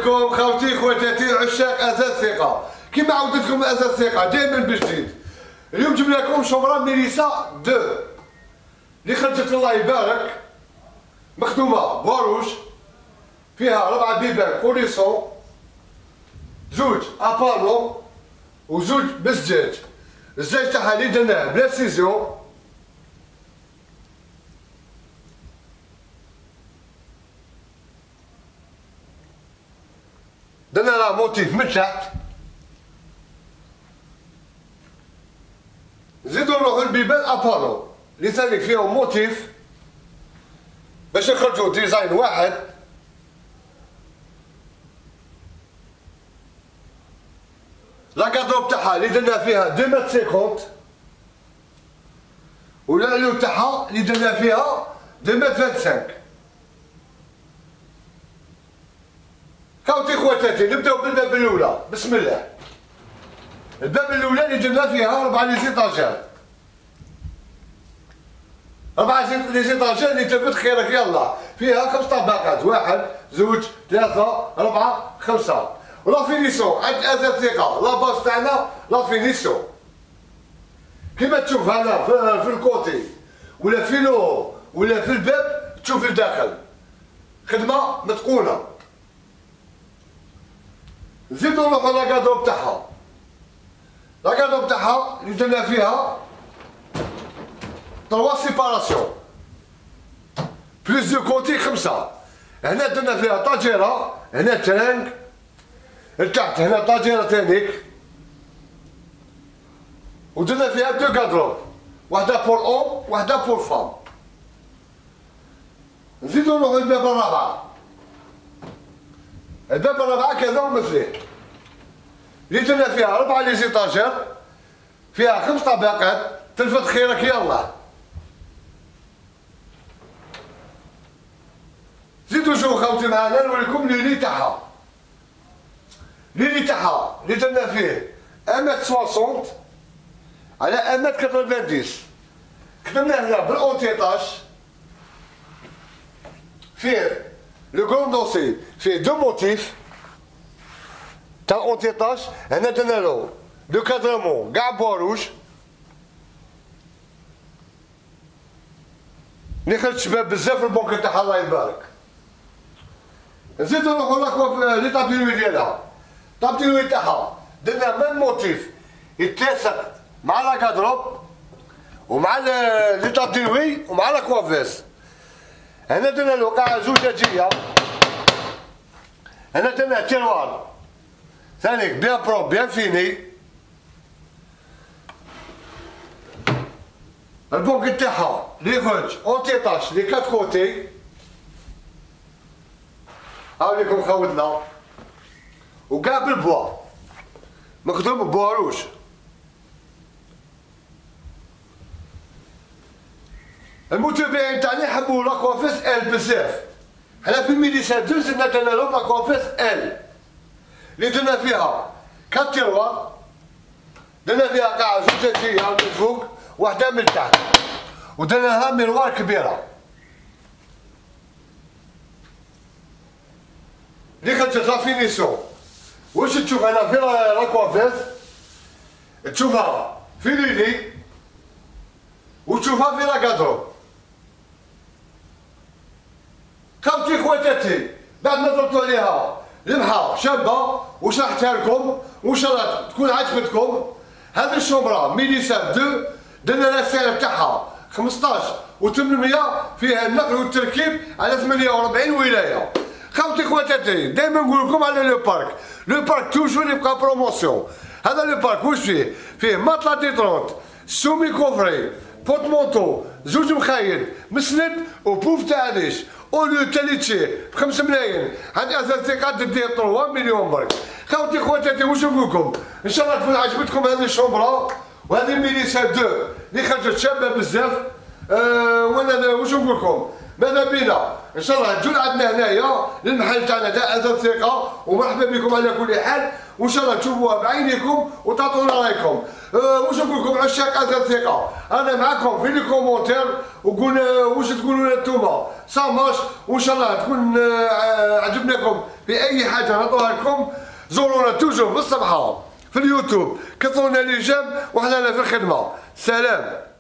عليكم خوتي خواتاتي عشاق اساس ثقه. كيما عودتكم اساس ثقه دائما بجديد. اليوم جبنا لكم شومبرا ميليسا 2 اللي خرجت الله يبارك، مخدومه بواروج، فيها 4 بيبان كوليسون، 2 ابانو و2 بالزجاج. الزجاج تاعها اللي درناه بلا سيزيون، درنا لها موتيف من تحت، نزيدو نروحو البيبان ابانو اللي ثاني فيهم موتيف باش نخرجو ديزاين واحد. لاكادروب تاعها اللي درنا فيها 2 متر 50 والعلو تاعها اللي درنا فيها 2 متر 25. خوتي خواتاتي نبداو بالباب الاولى، بسم الله. الباب الاولى اللي درنا فيها 4 ليزيطاجير، 4 ليزيطاجير اللي تفت خيرك يلا، فيها 5 طبقات، 1 2 3 4 5. ولا فينيسيون عند اساس ثقه، لا باس تاعنا لا فينيسيون كيما تشوف هنا في الكوتي ولا في لو ولا في الباب، تشوف الداخل خدمه متقونه. نزيدو نروحو لاكادروب تاعها، لاكادروب تاعها اللي درنا فيها 3 سيباراسيون بلوس دو كوتي 5. هنا درنا فيها طاجيره، هنا ترانك، لتحت هنا طاجيره تانيك، ودرنا فيها 2 كادروب، وحده بور اون وحده بور فام. نزيدو نروحو للباب الرابعه. الباب الرابعه كذا مثليه اللي درنا فيها 4 ليزيطاجير، فيها 5 طبقات، تلفت خيرك يلا. زيدو شوفو خوتي معانا نوريكم ليلي تاعها. ليلي تاعها اللي درنا فيه 1 متر 60 على 1 متر 90. كتبنا هنا بالاونتيطاج، فيه لو كرون دوسي، فيه 2 موتيف تاع اونتيطاج. هنا درنا له دو كادرمون كاع بواروج، اللي خرج شباب بزاف البونك تاعها الله يبارك. نزيدو نروحو لاكواف لي طابيلوي ديالها. طابيلوي تاعها درنا ميم موتيف يتلاصق مع لاكادروب ومع لي طابيلوي ومع لاكوافيس. هنا درنا له قاعة زجاجية، هنا درنا تيروار ثاني بيان بروب بيان فيني. البونك تاعها لي خرج اونتيطاج لي 4 كوتي. هاوليكم خوتنا وكاع بالبوا مخدوم بواروج. المتابعين تاعنا يحبوا لاكوافيس ال بزاف. حنا في الميليسا 2 زدنا درنا لهم لاكوافيس ال اللي درنا فيها 4 تيروار، درنا فيها قاعة زجاجية من فوق وحدة من تحت، ودرنا لها ميروار كبيرة اللي خرجت لا فينيسيون. واش تشوف هنا في لاكوافيس؟ تشوفها في ليلي وتشوفها في لاكادروب. خوتي خواتاتي بعد ما ضربتو عليها لمحة شابة وشرحتها لكم وان شاء الله تكون عجبتكم. هذه الشومبرا ميليسا 2 درنا لها السعر تاعها 15,800، فيها النقل والتركيب على 48 ولاية. خوتي خواتاتي دائما نقول لكم على لو بارك، لو بارك توجور يبقى بروموسيون. هذا لو بارك واش فيه؟ فيه ماطلا دي 30 سومي كوفري بوت مونطو 2 مخايل مسند وبوف تاع عريش اوليو تاليتشي ب5 ملايين. عندي اساس ثقه تديه 3 مليون برك. خوتي خواتاتي واش نقول لكم؟ ان شاء الله تكون عجبتكم هذه الشومبرا وهذه ميليسا 2 اللي خرجت شابه بزاف. وانا واش نقول لكم؟ ماذا بينا ان شاء الله تجون عندنا هنايا للمحل تاعنا تاع اثاث ثقه، ومرحبا بكم على كل حال، وان شاء الله تشوفوها بعينيكم وتعطونا رايكم. واش نقول لكم عشاق اثاث ثقه، انا معكم في لي كومونتير، وقولوا واش تقولوا لنا انتوما صاماش، وان شاء الله تكون عجبناكم في اي حاجه نعطوها لكم. زورونا توجور في الصفحه في اليوتيوب، كثرونا لي جيم، وحنا في الخدمه. سلام.